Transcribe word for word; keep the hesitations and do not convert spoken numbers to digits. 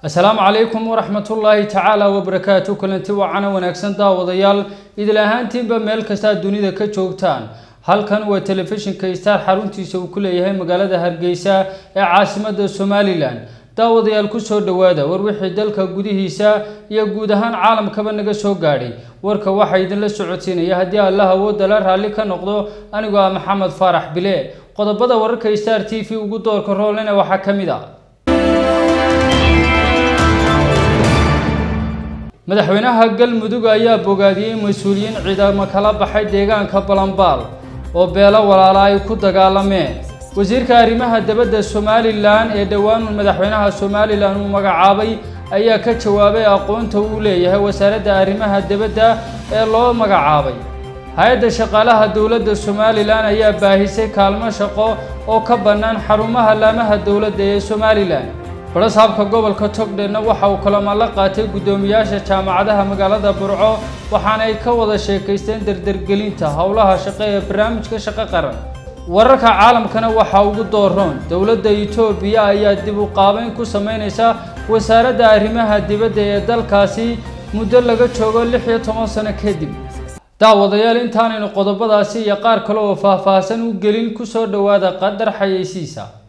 السلام عليكم ورحمة الله تعالى وبركاته. كلنتي وعنا ونكسن داوديال إذا لهانتين بميل كستا دونيدا كجوجتان halkan waa telefishinka Star xaruntiisa uu ku leeyahay magaalada Hargeysa ee caasimada Somaliland. daawadayaal ku soo dhawaada war wixii dalka gudihiisa iyo guud ahaan caalamkaba naga soo gaadhay. warka waxa idin la socodsiinaya hadii Allah awooda la raali ka noqdo anigu ah Maxamed Faarax Bile. qodobada wararka Star T V ugu doorka roolena waxa kamid ah madaxweynaha galmudug ayaa bogaadiyay mas'uuliyiin ciidamada kala baxay deegaanka Balanbaal oo beela walaalo ay ku dagaalameen. wasiirka arrimaha dibadda Somaliland ee dhawaan madaxweynaha Somaliland uu magacaabay ayaa ka jawaabay aqoonta uu leeyahay wasaaradda arrimaha dibadda ee loo magacaabay. hay'adda shaqaalaha dawladda Somaliland ayaa baahisay kaalmo shaqo oo ka bannaan xarumaha laamaha dawladda ee Somaliland. barasaabka gobolka Togdheerna waxa uu kulamo la qaatay gudoomiyaasha jaamacadaha magaalada Burco waxaana ay ka wada sheekaysteen dardargelinta hawlaha shaqo ee barnaamijka shaqo qaran. wararka caalamkana waxa ugu dooron dawladda Itoobiya ayaa dib u qaabayn ku sameynaysa wasaaradda arrimaha dibadda ee dalkaasi muddo laga joogo lix iyo toban sano kadib. daawadayaal intaanaynu qodobadaasi iyo qaar kale oo faahfaahsan u gelin ku soo dhawaada qadar xayeysiisa.